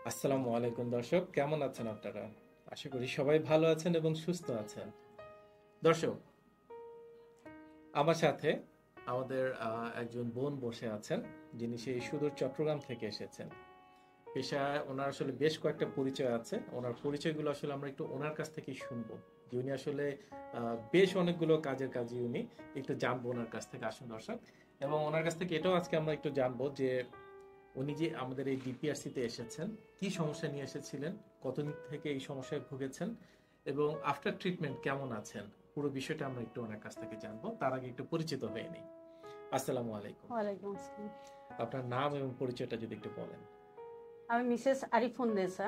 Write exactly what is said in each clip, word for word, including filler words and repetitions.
আসসালামু আলাইকুম দর্শক, কেমন আছেন আপনারা? আশা করি সবাই ভালো আছেন এবং সুস্থ আছেন। দর্শক, আমার সাথে আমাদের আহ, একজন বোন বসে আছেন, যিনি সেই সুদূর চট্টগ্রাম থেকে এসেছেন। পেশায় ওনার আসলে বেশ কয়েকটা পরিচয় আছে। ওনার পরিচয়গুলো আসলে আমরা একটু ওনার কাছ থেকেই শুনবো, যে উনি আসলে আহ, বেশ অনেকগুলো কাজের কাজই উনি একটু জানবো ওনার কাছ থেকে। আসুন দর্শক, এবং ওনার কাছ থেকে এটাও আজকে আমরা একটু জানবো যে উনি যে আমাদের এই ডিপিআরসিতে এসেছেন, কি সমস্যা নিয়ে এসেছিলেন, কতদিন থেকে এই সমস্যায় ভুগেছেন, এবং আফটার ট্রিটমেন্ট কেমন আছেন, পুরো বিষয়টা আমরা একটু ওনার কাছ থেকে জানবো। তার আগে একটু পরিচিত হয়ে নিই। আসসালামু আলাইকুম। ওয়ালাইকুম আসসালাম। আপনার নাম এবং পরিচয়টা যদি একটু বলেন। আমি মিসেস আরিফুন্নেসা।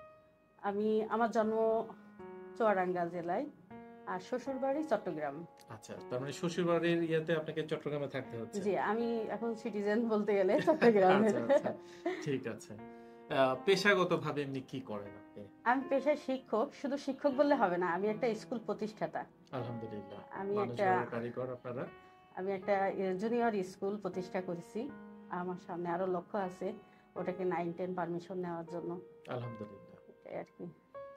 আমি আমার জন্ম চুয়াডাঙ্গা জেলায়, আর শ্বশুর বাড়ি চট্টগ্রাম। আচ্ছা, তার মানে শ্বশুরবাড়ির ইয়েতে আপনাকে চট্টগ্রামে থাকতে হচ্ছে। জি, আমি এখন সিটিজেন বলতে গেলে চট্টগ্রামের। আচ্ছা আচ্ছা, ঠিক আছে। পেশাগতভাবে এমনি কি করেন আপনি? আমি পেশায় শিক্ষক। শুধু শিক্ষক বললে হবে না, আমি একটা স্কুল প্রতিষ্ঠাতা। আলহামদুলিল্লাহ। আমি মানুষ একটা গড়ার কারিগর আপনারা। আমি একটা জুনিয়র স্কুল প্রতিষ্ঠা করেছি। আমার সামনে আরো লক্ষ্য আছে, ওটাকে নাইন টেন পারমিশন নেওয়ার জন্য। আলহামদুলিল্লাহ। এটাই আর কি।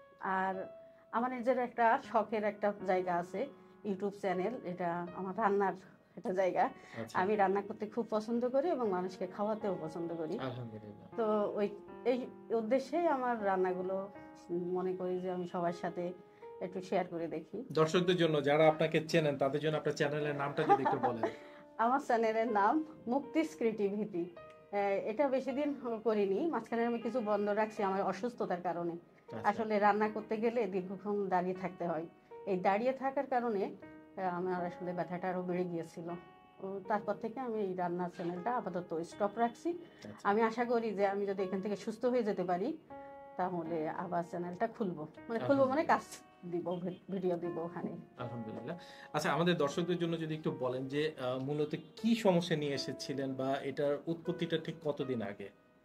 আর আমার নিজের একটা শখের একটা জায়গা আছে, ইউটিউব চ্যানেল। এটা আমার রান্নার একটা জায়গা। আচ্ছা, আমি রান্না করতে খুব পছন্দ করি এবং মানুষকে খাওয়াতেও পছন্দ করি। আলহামদুলিল্লাহ। তো ওই এই উদ্দেশ্যেই আমার রান্নাগুলো মনে করি যে আমি সবার সাথে একটু শেয়ার করে দেখি। দর্শকদের জন্য যারা আপনাকে চেনেন তাদের জন্য আপনার চ্যানেলের নামটা যদি একটু বলেন। আমার চ্যানেলের নাম মুক্তিস ক্রিয়েটিভিটি। এটা বেশি দিন করিনি, মাঝখানে আমি কিছু বন্ধ রাখছি আমার অসুস্থতার কারণে। আচ্ছা, আসলে রান্না করতে গেলে দীর্ঘক্ষণ দাঁড়িয়ে থাকতে হয়। এই দাঁড়িয়ে থাকার কারণে আহ, আমার আসলে ব্যথাটা আরো বেড়ে গিয়েছিল। ও, তারপর থেকে আমি এই রান্নার চ্যানেলটা আপাতত স্টপ রাখছি। আচ্ছা, আমি আশা করি যে আমি যদি এখান থেকে সুস্থ হয়ে যেতে পারি, তাহলে আবার চ্যানেলটা খুলবো, মানে খুলবো মানে কাজ দিব, ভিডিও দিব ওখানে। আলহামদুলিল্লাহ। আচ্ছা, আমাদের দর্শকদের জন্য যদি একটু বলেন যে আহ, মূলত কি সমস্যা নিয়ে এসেছিলেন, বা এটার উৎপত্তিটা ঠিক কতদিন আগে?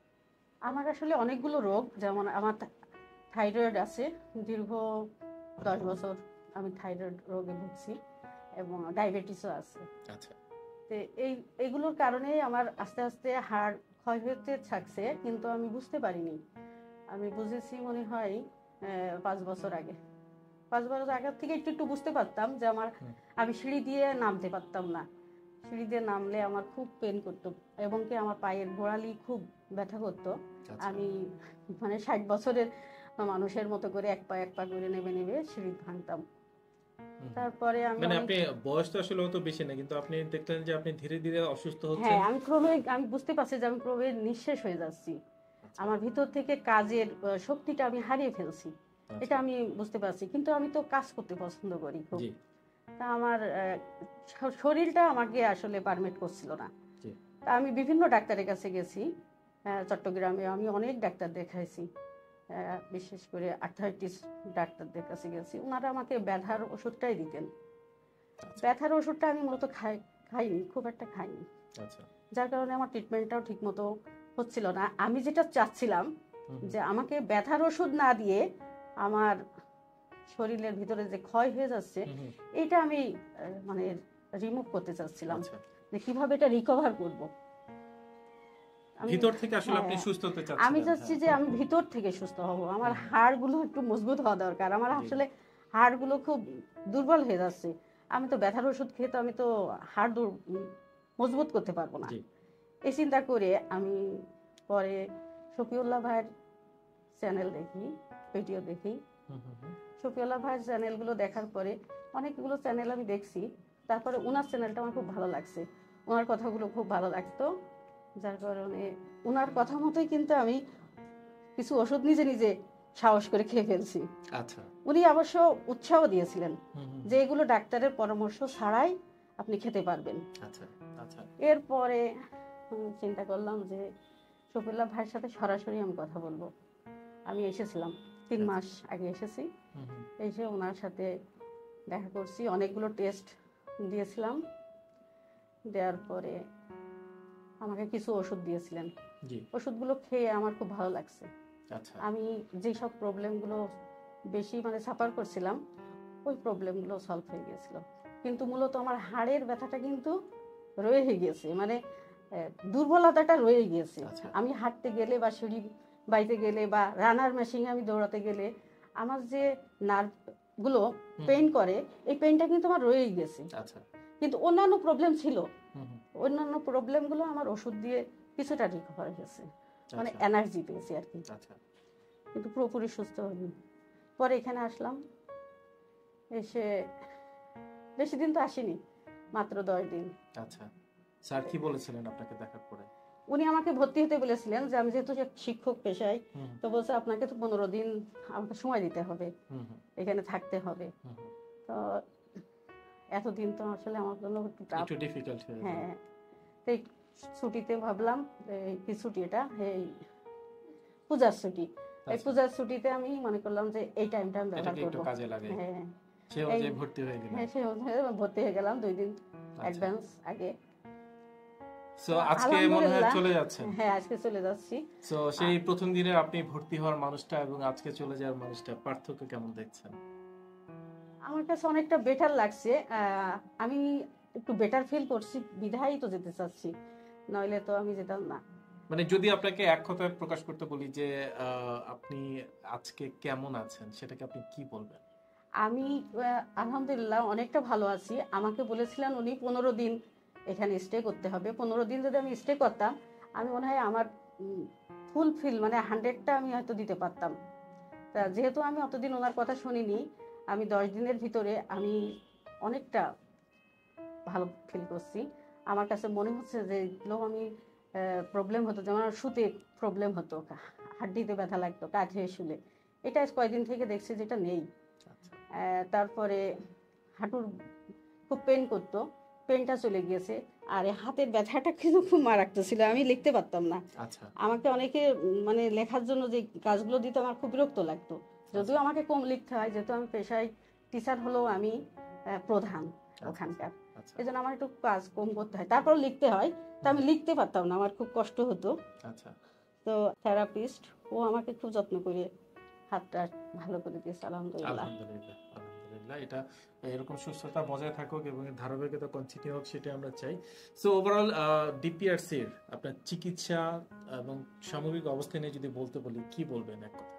আমার আসলে অনেকগুলো রোগ, যেমন আমার থাইরয়েড আছে। দীর্ঘ দশ বছর আমি থাইরয়েড রোগে ভুগছি, এবং ডায়াবেটিসও আছে। আচ্ছা, তো এই এইগুলোর কারণে আমার আস্তে আস্তে হাড় ক্ষয় হতে থাকছে, কিন্তু আমি বুঝতে পারিনি। আমি বুঝেছি মনে হয় আহ, পাঁচ বছর আগে। পাঁচ বছর আগে থেকে একটু একটু বুঝতে পারতাম যে আমার, হুম, আমি সিঁড়ি দিয়ে নামতে পারতাম না। সিঁড়ি দিয়ে নামলে আমার খুব পেন করতো, এবং কি আমার পায়ের গোড়ালি খুব ব্যথা করতো। আচ্ছা, আমি মানে ষাট বছরের মানুষের মতো করে এক পা এক পা করে নেমে নেমে সিঁড়ি ভাঙতাম। হুম, হুম। তারপরে আমি মানে অনেক, আপনি বয়স তো আসলে অত বেশি না, কিন্তু আপনি দেখলেন যে আপনি ধীরে ধীরে অসুস্থ হচ্ছেন। হ্যাঁ, আমি ক্রমে আমি বুঝতে পারছি যে আমি ক্রমে নিঃশেষ হয়ে যাচ্ছি। আচ্ছা, আমার ভিতর থেকে কাজের আহ, শক্তিটা আমি হারিয়ে ফেলছি। এটা আচ্ছা, আমি বুঝতে পারছি, কিন্তু আমি তো কাজ করতে পছন্দ করি খুব। জি, তা আমার আহ, শ- শরীরটা আমাকে আসলে পারমিট করছিল না। জি, তা আমি বিভিন্ন ডাক্তারের কাছে গেছি। আহ, চট্টগ্রামে আমি অনেক ডাক্তার দেখাইছি। আহ, বিশেষ করে আর্থাইটিস ডাক্তারদের কাছে গেছি, ওনারা আমাকে ব্যথার ওষুধটাই দিতেন। আচ্ছা, ব্যথার ওষুধটা আমি মূলত খাই খাইনি, খুব একটা খাইনি। আচ্ছা, যার কারণে আমার ট্রিটমেন্টটাও ঠিক মতো হচ্ছিল না। আমি যেটা চাচ্ছিলাম হুম, হুম, যে আমাকে ব্যথার ওষুধ না দিয়ে আমার শরীরের ভিতরে যে ক্ষয় হয়ে যাচ্ছে, হুম, হুম, এটা আমি আহ, মানে রিমুভ করতে চাচ্ছিলাম, আচ্ছা। যে কিভাবে এটা রিকভার করব। আমি, ভিতর থেকে আসলে আপনি হ্যাঁ, সুস্থ হতে আমি চাচ্ছিলেন, চাচ্ছি হ্যাঁ। যে আমি ভিতর থেকে সুস্থ হব। আমার হুম, হুম, হাড়গুলো একটু মজবুত হওয়া দরকার। আমার জি, আসলে হাড়গুলো খুব দুর্বল হয়ে যাচ্ছে। আমি তো ব্যথার ওষুধ খেয়ে তো আমি তো হাড় দুর- উম, মজবুত করতে পারবো না। জি, এই চিন্তা করে আমি পরে শফিউল্লাহ ভাইয়ের চ্যানেল দেখি, ভিডিও দেখি। হুম, হুম, হুম, শফিউল্লাহ ভাইয়ের চ্যানেলগুলো দেখার পরে অনেকগুলো চ্যানেল আমি দেখছি। তারপরে ওনার চ্যানেলটা আমার খুব ভালো লাগছে, ওনার কথাগুলো খুব ভালো লাগতো। যার কারণে ওনার কথা মতোই কিন্তু আমি কিছু ওষুধ নিজে নিজে সাহস করে খেয়ে ফেলছি। আচ্ছা, উনি অবশ্য উৎসাহ দিয়েছিলেন হুম, হুম, যে এগুলো ডাক্তারের পরামর্শ ছাড়াই আপনি খেতে পারবেন। আচ্ছা, আচ্ছা, এরপরে উম, চিন্তা করলাম যে শফিউল্লাহ ভাইয়ের সাথে সরাসরি আমি কথা বলবো। আমি এসেছিলাম, তিন আচ্ছা, মাস আগে এসেছি। হুম, হুম, এসে ওনার সাথে দেখা করছি, অনেকগুলো টেস্ট দিয়েছিলাম। দেওয়ার পরে আমাকে কিছু ওষুধ দিয়েছিলেন। জি, ওষুধগুলো খেয়ে আমার খুব ভালো লাগছে। আচ্ছা, আমি যেসব প্রবলেমগুলো বেশি মানে সাফার করছিলাম, ওই প্রবলেমগুলো সলভ হয়ে গিয়েছিল। কিন্তু মূলত আমার হাড়ের ব্যথাটা কিন্তু রয়ে গিয়েছে, মানে আহ, দুর্বলতাটা রয়ে গিয়েছে। আচ্ছা, আমি হাঁটতে গেলে বা সিঁড়ি বাইতে গেলে বা রানার মেশিনে আমি দৌড়াতে গেলে আমার যে নার্ভগুলো পেইন করে, এই পেইনটা কিন্তু আমার রয়েই গেছে। আচ্ছা। কিন্তু অন্যান্য প্রবলেম ছিল, হুম হুম। অন্যান্য প্রবলেমগুলো আমার ওষুধ দিয়ে কিছুটা রিকভার হয়েছে, মানে আচ্ছা। এনার্জি পেয়েছি আর কি, আচ্ছা। কিন্তু পুরোপুরি সুস্থ হইনি। পরে এখানে আসলাম, এসে বেশি দিন তো আসিনি, মাত্র দশ দিন। আচ্ছা, স্যার কি বলেছিলেন আপনাকে দেখার পরে? উনি আমাকে ভর্তি হতে বলেছিলেন, যে আমি যেহেতু শিক্ষক পেশায়, হুম তো বলছে আপনাকে তো পনেরো দিন আমাকে সময় দিতে হবে, হুম হুম এখানে থাকতে হবে। হুম হুম। তো এতদিন তো আসলে আমার জন্য একটু টাফ, একটু ডিফিকাল্ট হয়ে যায়। হ্যাঁ। তো এই ছুটিতে ভাবলাম এই কি ছুটি, এটা এই পূজার ছুটি, এই আচ্ছা। পূজার ছুটিতে আমি মনে করলাম যে এই টাইমটা আমি ব্যবহার এটাকে একটু করব। কাজে লাগে। হ্যাঁ, সেই অনুযায়ী ভর্তি হয়ে গেলেন। হ্যাঁ, সেই অনুযায়ী ভর্তি হয়ে গেলাম দুই দিন আচ্ছা। অ্যাডভান্স আগে। সো আজকে মনে হয় চলে যাচ্ছেন। হ্যাঁ, আজকে চলে যাচ্ছি। সো সেই প্রথম দিনে আপনি ভর্তি হওয়ার মানুষটা এবং আজকে চলে যাওয়ার মানুষটা পার্থক্য কেমন দেখছেন? আমার কাছে অনেকটা বেটার লাগছে, আহ, আমি একটু বেটার ফিল করছি, বিধায় তো যেতে চাচ্ছি, নইলে তো আমি যেতাম না। মানে যদি আপনাকে এক কথায় প্রকাশ করতে বলি যে আহ, আপনি আজকে কেমন আছেন, সেটাকে আপনি কি বলবেন? আমি আহ, আলহামদুলিল্লাহ অনেকটা ভালো আছি। আমাকে বলেছিলেন উনি পনেরো দিন এখানে স্টে করতে হবে, পনেরো দিন যদি আমি স্টে করতাম, আমি মনে হয় আমার ফুল ফিল মানে হান্ড্রেডটা আমি হয়তো দিতে পারতাম। তা যেহেতু আমি অতদিন ওনার কথা শুনিনি, আমি দশ দিনের ভিতরে আমি অনেকটা ভালো ফিল করছি। আমার কাছে মনে হচ্ছে যে এগুলো আমি প্রবলেম হতো, যেমন শুতে প্রবলেম হতো, হাড্ডিতে ব্যথা লাগতো কাঁধে শুলে, এটা কয়েকদিন থেকে দেখছি যেটা নেই। আহ, তারপরে হাঁটুর খুব পেন করতো, পেনটা চলে গিয়েছে। আর এই হাতের ব্যথাটা কিন্তু খুব মারাত্মক ছিল, আমি লিখতে পারতাম না। আচ্ছা। আমাকে অনেকে উম, মানে লেখার জন্য যে কাজগুলো দিত আমার খুব বিরক্ত লাগতো, যদিও আমাকে কম লিখতে হয়, যেহেতু আমি পেশায় টিচার হলেও আমি আহ, প্রধান ওখানকার, আচ্ছা। এই জন্য আমার একটু কাজ কম করতে হয়, তারপর লিখতে হয়, তা আমি লিখতে পারতাম না, আমার খুব কষ্ট হতো। আচ্ছা। তো থেরাপিস্ট ও আমাকে খুব যত্ন করে হাতটা ভালো করে দিয়েছে, আলহামদুলিল্লাহ। আলহামদুলিল্লাহ, আলহামদুলিল্লাহ। এটা এরকম সুস্থতা বজায় থাকুক এবং ধারাবাহিকতা কন্টিনিউ হোক, সেটা আমরা চাই। সো ওভারঅল ডিপিআরসি এর আপনার চিকিৎসা এবং সামগ্রিক অবস্থা নিয়ে যদি বলতে বলি, কি বলবেন এক কথা?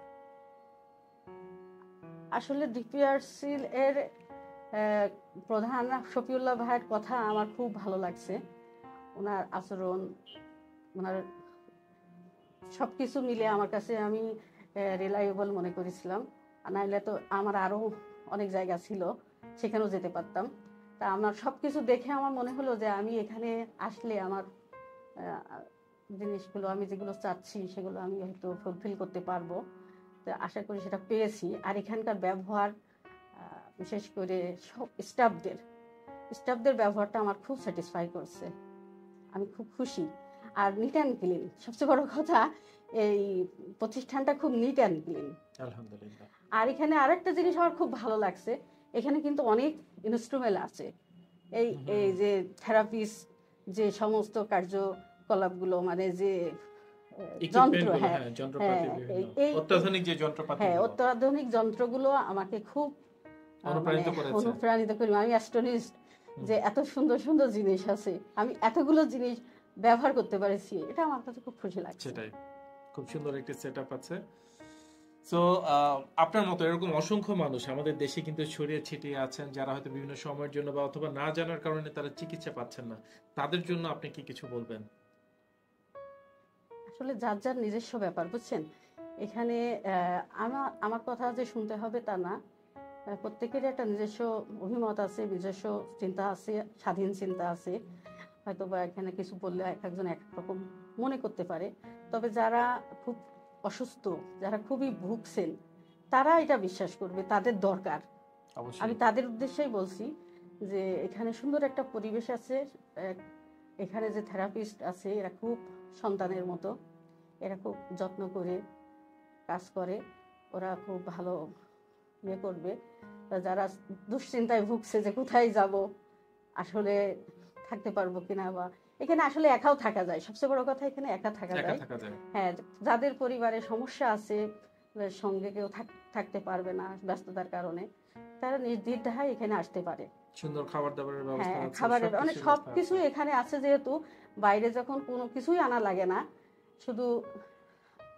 আসলে ডিপিআরসি এর আহ, প্রধান শফিউল্লাহ ভাইয়ের কথা আমার খুব ভালো লাগছে, ওনার আচরণ, ওনার সব কিছু মিলে আমার কাছে আমি রিলায়েবল মনে করেছিলাম। নাহলে তো আমার আরও অনেক জায়গা ছিল, সেখানেও যেতে পারতাম। তা আমার সব কিছু দেখে আমার মনে হলো যে আমি এখানে আসলে আমার আহ, জিনিসগুলো আমি যেগুলো চাচ্ছি সেগুলো আমি হয়তো ফুলফিল করতে পারবো। তো আশা করি সেটা পেয়েছি। আর এখানকার ব্যবহার, আহ, বিশেষ করে সব স্টাফদের স্টাফদের ব্যবহারটা আমার খুব স্যাটিসফাই করছে, আমি খুব খুশি। আর নিট অ্যান্ড ক্লিন, সবচেয়ে বড় কথা, এই প্রতিষ্ঠানটা খুব নিট অ্যান্ড ক্লিন, আলহামদুলিল্লাহ। আর এখানে আরেকটা জিনিস আমার খুব ভালো লাগছে, এখানে কিন্তু অনেক ইনস্ট্রুমেন্ট আছে, এই এই যে থেরাপিস্ট যে সমস্ত কার্যকলাপগুলো, মানে যে যন্ত্র, হ্যাঁ এই অত্যাধুনিক যে যন্ত্রপাতি, হ্যাঁ অত্যাধুনিক যন্ত্রগুলো আমাকে খুব অনুপ্রাণিত করেছে, অনুপ্রাণিত করি। আমি অ্যাস্টনিশড যে এত সুন্দর সুন্দর জিনিস আছে, আমি এতগুলো জিনিস ব্যবহার করতে পারছি, এটা আমার কাছে খুব খুশি লাগছে। সেটাই, খুব সুন্দর একটি সেটআপ আছে। সো আপনার মতো এরকম অসংখ্য মানুষ আমাদের দেশে কিন্তু ছড়িয়ে ছিটিয়ে আছেন, যারা হয়তো বিভিন্ন সময়ের জন্য বা অথবা না জানার কারণে তারা চিকিৎসা পাচ্ছেন না, তাদের জন্য আপনি কি কিছু বলবেন? আসলে যার যার নিজস্ব ব্যাপার, বুঝছেন, এখানে আমার আমার কথা যে শুনতে হবে তা না, প্রত্যেকেরই একটা নিজস্ব অভিমত আছে, নিজস্ব চিন্তা আছে, স্বাধীন চিন্তা আছে, হয়তো বা এখানে কিছু বললে এক একজন এক রকম মনে করতে পারে। তবে যারা খুব অসুস্থ, যারা খুবই ভুগছেন, তারা এটা বিশ্বাস করবে, তাদের দরকার। আমি তাদের উদ্দেশ্যেই বলছি যে এখানে সুন্দর একটা পরিবেশ আছে, এখানে যে থেরাপিস্ট আছে এরা খুব সন্তানের মতো, এরা খুব যত্ন করে কাজ করে, ওরা খুব ভালো ইয়ে করবে। যারা দুশ্চিন্তায় ভুগছে যে কোথায় যাব, আসলে থাকতে পারবো কিনা, বা এখানে আসলে একাও থাকা যায়, সবচেয়ে বড় কথা এখানে একা থাকা যায়। হ্যাঁ, যাদের পরিবারে সমস্যা আছে, সঙ্গে কেউ থাকতে পারবে না ব্যস্ততার কারণে, তারা নির্দ্বিধায় এখানে আসতে পারে। সুন্দর খাবার দাবারের ব্যবস্থা আছে, খাবারের মানে সবকিছু এখানে আছে, যেহেতু বাইরে যখন কোনো কিছুই আনা লাগে না, শুধু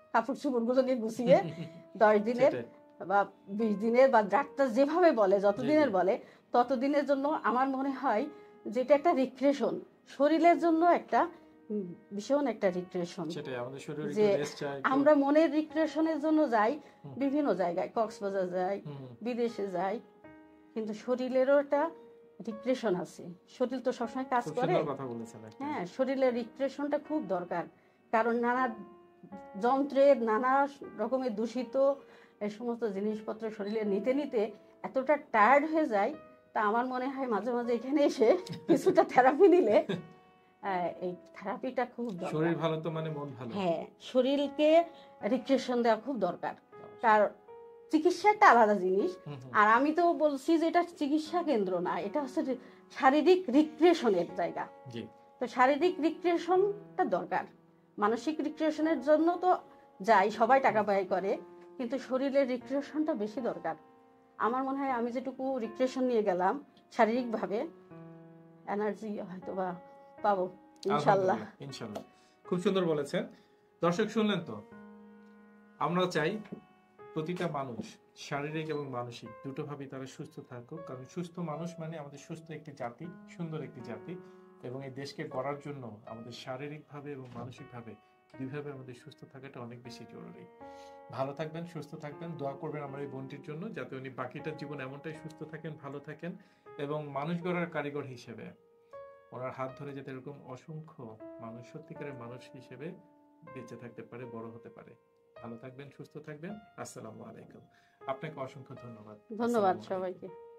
কাপড় চোপড় গুলো নিয়ে গুছিয়ে দশ দিনের বা বিশ দিনের বা ডাক্তার যেভাবে বলে যতদিনের বলে ততদিনের জন্য আমার মনে হয় যেটা একটা রিক্রিয়েশন, শরীরের জন্য একটা ভীষণ একটা রিক্রিয়েশন। যে আমরা মনের রিক্রিয়েশনের জন্য যাই বিভিন্ন জায়গায়, কক্সবাজার যাই, বিদেশে যাই, কিন্তু শরীরেরও একটা রিক্রিয়েশন আছে। শরীর তো সবসময় কাজ করে। হ্যাঁ, শরীরের রিক্রিয়েশনটা খুব দরকার, কারণ নানা যন্ত্রের নানা রকমের দূষিত এই সমস্ত জিনিসপত্র শরীরে নিতে নিতে এতটা টায়ার্ড হয়ে যায়। তা আমার মনে হয় মাঝে মাঝে এখানে এসে কিছুটা থেরাপি নিলে এই থেরাপিটা খুব দরকার। শরীর ভালো তো মানে মন ভালো। হ্যাঁ, শরীরকে রিক্রিয়েশন দেওয়া খুব দরকার। কার চিকিৎসা একটা আলাদা জিনিস, আর আমি তো বলছি যে এটা চিকিৎসা কেন্দ্র না, এটা হচ্ছে শারীরিক রিক্রিয়েশনের জায়গা। তো শারীরিক রিক্রিয়েশনটা দরকার। মানসিক রিক্রিয়েশনের জন্য তো যাই, সবাই টাকা ব্যয় করে, কিন্তু শরীরের রিক্রিয়েশনটা বেশি দরকার। আমার মনে হয় আমি যেটুকু রিক্রিয়েশন নিয়ে গেলাম শারীরিকভাবে, এনার্জি হয়তো বা পাবো ইনশাআল্লাহ। ইনশাআল্লাহ, খুব সুন্দর বলেছেন। দর্শক শুনলেন তো, আমরা চাই প্রতিটা মানুষ শারীরিক এবং মানসিক দুটো ভাবে তারা সুস্থ থাকুক, কারণ সুস্থ মানুষ মানে আমাদের সুস্থ একটি জাতি, সুন্দর একটি জাতি, এবং এই দেশকে গড়ার জন্য আমাদের শারীরিকভাবে এবং মানসিকভাবে দুইভাবে আমাদের সুস্থ থাকাটা অনেক বেশি জরুরি। ভালো থাকবেন, সুস্থ থাকবেন, দোয়া করবেন আমার এই বোনটির জন্য, যাতে উনি বাকিটা জীবন এমনটাই সুস্থ থাকেন, ভালো থাকেন, এবং মানুষ গড়ার কারিগর হিসেবে ওনার হাত ধরে যাতে এরকম অসংখ্য মানুষ সত্যিকারের মানুষ হিসেবে বেঁচে থাকতে পারে, বড় হতে পারে। ভালো থাকবেন, সুস্থ থাকবেন। আসসালামু আলাইকুম। আপনাকে অসংখ্য ধন্যবাদ। ধন্যবাদ সবাইকে।